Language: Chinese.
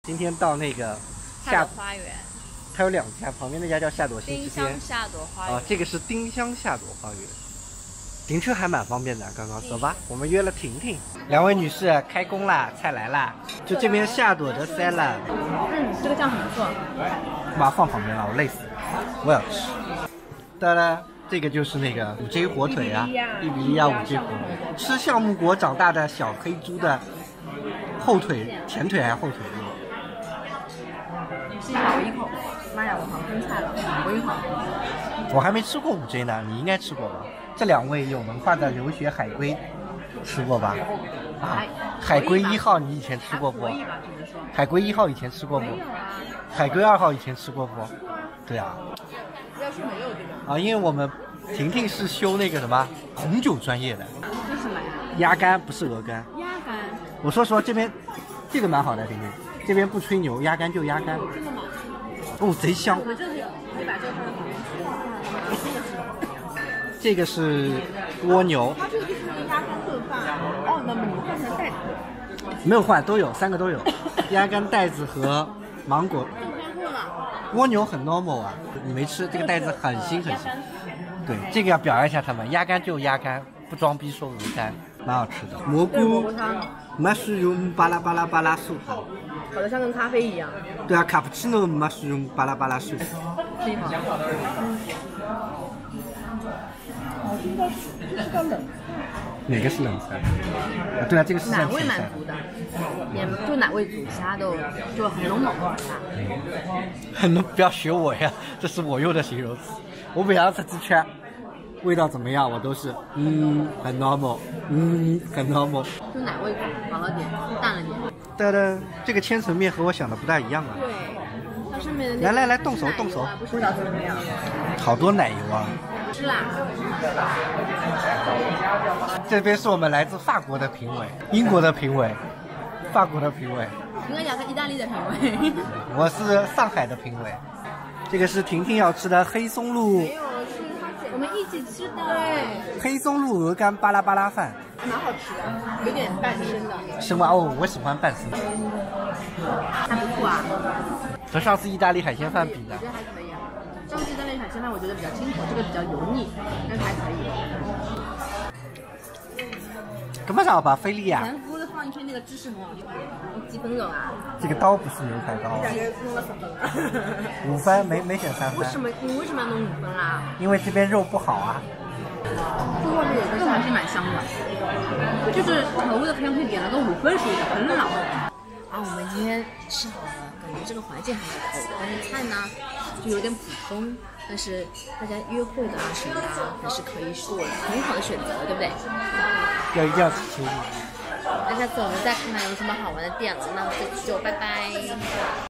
今天到那个夏朵花园， 它有2家，旁边那家叫夏朵新丁之间。 香夏朵花园。 哦，这个是丁香夏朵花园。停车还蛮方便的，刚刚走吧，我们约了婷婷。2位女士开工啦，菜来啦，就这边夏朵的 salad。 这个酱很不错。 把它放旁边了，我累死了，我要吃。当然，这个就是那个5J 火腿啊，伊比利亚5J 火腿，吃橡木果长大的小黑猪的后腿、前腿还是后腿肉。 吃一口，我一口。妈呀，我好生菜了，我一口。 我还没吃过5J 呢，你应该吃过吧？这2位有文化的留学海龟吃过吧？啊，海龟1号你以前吃过不？海龟1号以前吃过不？海龟2号以前吃过不？对啊。 要是没有这个。 啊，因为我们婷婷是修那个什么红酒专业的。 这是什么呀？ 鸭肝不是鹅肝。 鸭肝。 我说实话，这边这个蛮好的，婷婷，这边不吹牛，鸭肝就鸭肝。 真的吗？ 哦，贼香。 我们这里可以把这个这个是蜗牛。 它这个就是鸭肝炖饭。哦，那么你们换成袋子？ 没有换，都有3个都有，鸭肝袋子和芒果。蜗牛很 normal 啊，你没吃，这个袋子很新很新。对，这个要表扬一下他们，鸭肝就鸭肝，不装逼说鹅肝，蛮好吃的。蘑菇，mushroom 巴拉巴拉巴拉素。 搞得像跟咖啡一样。 对啊，卡布奇诺 mushroom 巴拉巴拉素。 可以吗？这个冷。 哪个是冷菜？啊，对啊，这个是奶味蛮足的，就奶味足，其他都就很浓浓的。 很浓，不要学我呀，这是我用的形容词。我每样吃鸡圈，味道怎么样，我都是很 normal， 很 normal。 就奶味薄了点，淡了点。 噔噔，这个千层面和我想的不大一样啊。 对，它上面的来动手动手。 不知道怎么样。 好多奶油啊。 是啦。 这边是我们来自法国的评委，英国的评委，法国的评委。 应该讲是意大利的评委。 我是上海的评委。这个是婷婷要吃的黑松露。 没有，是我们一起吃的。对。 黑松露鹅肝巴拉巴拉饭。 蛮好吃的，有点半生的。 生吧哦，我喜欢半生。 还不错啊。 和上次意大利海鲜饭比呢？ 我觉得还可以啊。上次意大利海鲜饭我觉得比较清口，这个比较油腻，但是还可以。 根本上把菲力啊！ 前夫的放一片那个芝士很好吃，几分钟啊？ 这个刀不是牛排刀。 感觉弄了3分了。 5分没选3分。 为什么你为什么要弄5分啦？ 因为这边肉不好啊。 这外面有个还是蛮香的，就是头的香可以点了个5分属于很老。啊，我们今天吃好了，感觉这个环境还是可以的，但是菜呢就有点普通，但是大家约会的啊什么的还是可以是很好的选择，对不对？ 一定要吃清楚。 那下次我们再看看有什么好玩的店了，那我们这次就拜拜。